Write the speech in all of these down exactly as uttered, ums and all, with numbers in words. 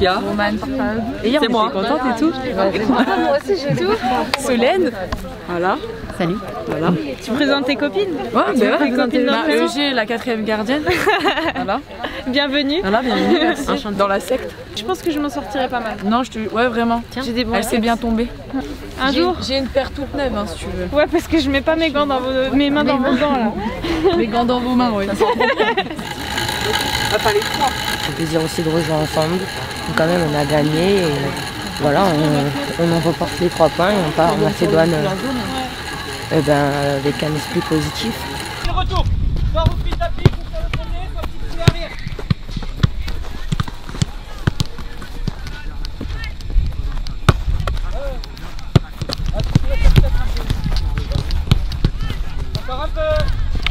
Kia. Et hier, c'est moi. Contente et tout. Moi aussi j'ai tout. Solène. Voilà. Salut. Voilà. Tu présentes tes copines? Ouais, Tu bah veux ouais. tes copines Bah, d'enfance? E G, la quatrième gardienne. Voilà. Bienvenue. Voilà, bienvenue. Merci. Dans la secte. Je pense que je m'en sortirai pas mal. Non, je te. Ouais, vraiment. J'ai des bons Elle s'est bien tombée. Un J'ai- jour. J'ai une paire toute neuve, hein, si tu veux. Ouais, parce que je mets pas mes gants dans vos, mes mains dans vos gants là. Les gants dans vos mains, oui. C'est plaisir aussi de rejouer ensemble. Donc quand même, on a gagné et voilà, on, on en reporte les trois points et on part en Macédoine euh, eh ben, avec un esprit positif. Le retour. Soit reprise d'appuie pour faire le premier, soit petit pied arrière. Encore un peu.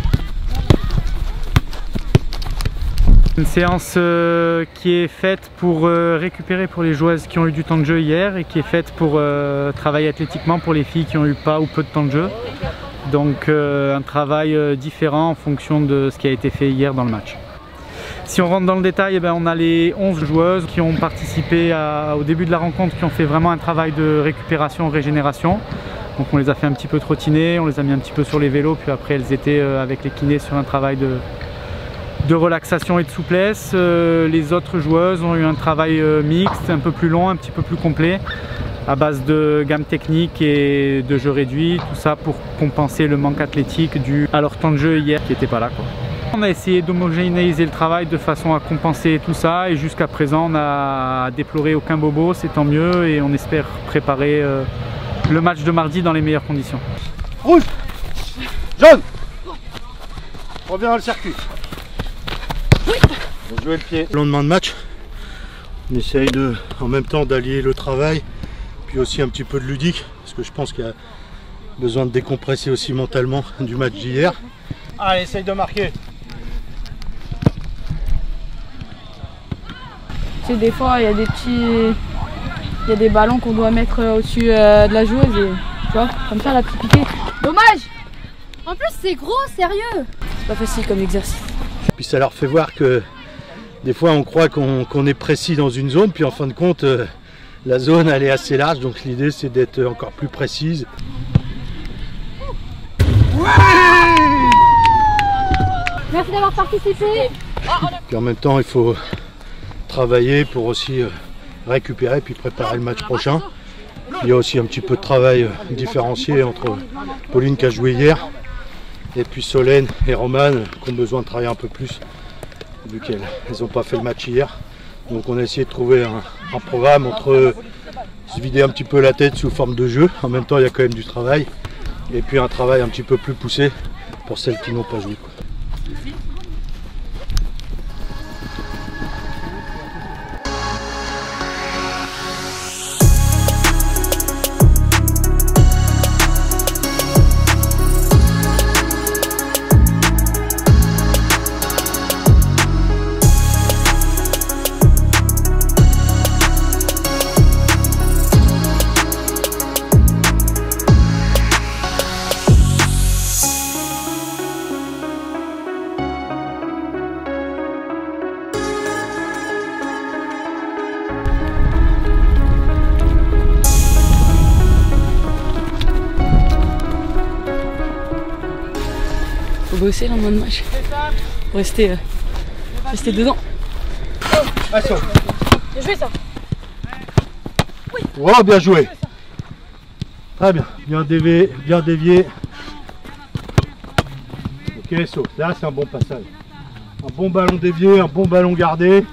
Une séance euh, qui est faite pour euh, récupérer pour les joueuses qui ont eu du temps de jeu hier et qui est faite pour euh, travailler athlétiquement pour les filles qui ont eu pas ou peu de temps de jeu. Donc euh, un travail euh, différent en fonction de ce qui a été fait hier dans le match. Si on rentre dans le détail, eh ben, on a les onze joueuses qui ont participé à, au début de la rencontre, qui ont fait vraiment un travail de récupération, régénération. Donc on les a fait un petit peu trottiner, on les a mis un petit peu sur les vélos, puis après elles étaient euh, avec les kinés sur un travail de de relaxation et de souplesse. Euh, les autres joueuses ont eu un travail euh, mixte, un peu plus long, un petit peu plus complet, à base de gamme technique et de jeu réduit, tout ça pour compenser le manque athlétique dû à leur temps de jeu hier qui n'était pas là, quoi. On a essayé d'homogénéiser le travail de façon à compenser tout ça et jusqu'à présent on n'a déploré aucun bobo, c'est tant mieux et on espère préparer euh, le match de mardi dans les meilleures conditions. Rouge, jaune, reviens dans le circuit. On va jouer le pied. Le lendemain de match, on essaye de, en même temps d'allier le travail, puis aussi un petit peu de ludique, parce que je pense qu'il y a besoin de décompresser aussi mentalement du match d'hier. Allez, essaye de marquer. Tu sais, des fois, il y a des petits. Il y a des ballons qu'on doit mettre au-dessus euh, de la joueuse et. Tu vois, comme ça, la petite piquée. Dommage! En plus, c'est gros, sérieux. C'est pas facile comme exercice. Puis ça leur fait voir que des fois on croit qu'on qu'on est précis dans une zone, puis en fin de compte euh, la zone elle est assez large, donc l'idée c'est d'être encore plus précise. Ouais, Merci d'avoir participé. puis en même temps il faut travailler pour aussi euh, récupérer puis préparer le match prochain. Il y a aussi un petit peu de travail euh, différencié entre Pauline qui a joué hier et puis Solène et Romane qui ont besoin de travailler un peu plus vu qu'elles n'ont pas fait le match hier. Donc on a essayé de trouver un, un programme entre se vider un petit peu la tête sous forme de jeu, en même temps il y a quand même du travail, et puis un travail un petit peu plus poussé pour celles qui n'ont pas joué, quoi. Faut bosser le lendemain de match. Faut rester, euh, rester dedans. Action. J'ai joué ça. Oh, bien joué. Très bien, bien dévié, bien dévié. Ok, saut. Là c'est un bon passage. Un bon ballon dévié, un bon ballon gardé.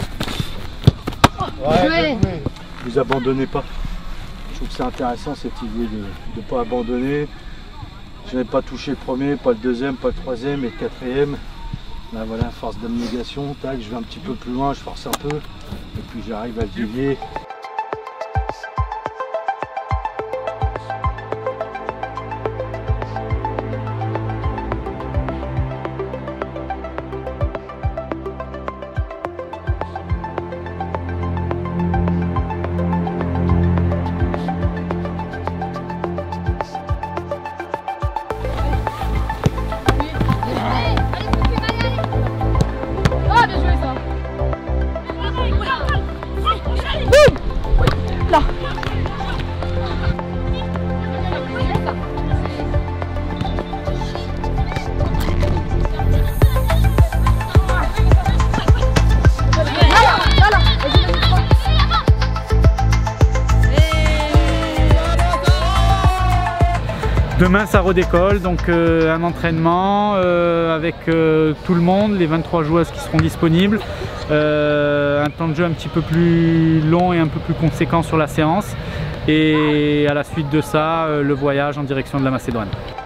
Ouais, bien joué. Vous abandonnez pas. Je trouve que c'est intéressant cette idée de ne pas abandonner. Je n'avais pas touché le premier, pas le deuxième, pas le troisième et le quatrième. Là voilà, force d'abnégation, tac, je vais un petit peu plus loin, je force un peu, et puis j'arrive à le dévier. Oh, bien joué ça. Demain ça redécolle, donc euh, un entraînement euh, avec euh, tout le monde, les vingt-trois joueuses qui seront disponibles, euh, un temps de jeu un petit peu plus long et un peu plus conséquent sur la séance, et à la suite de ça, euh, le voyage en direction de la Macédoine.